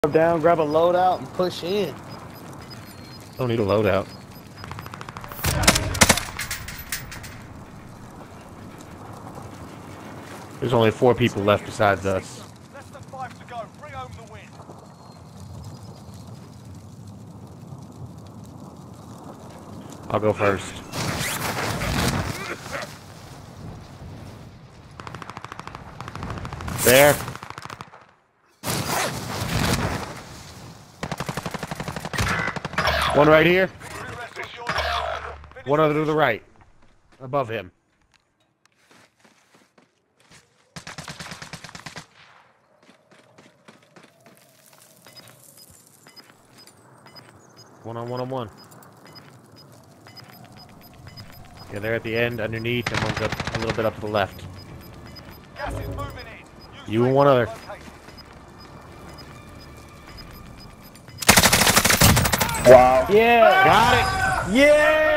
Down, grab a loadout, and push in. Don't need a loadout. There's only 4 people left besides us. Less than 5 to go. Bring home the win. I'll go first. There. One right here. One other to the right. Above him. One on one. Yeah, they're at the end, underneath, and one's up a little bit up to the left. Gas is moving in. You and one other. Wow. Yeah. Got it. Yeah.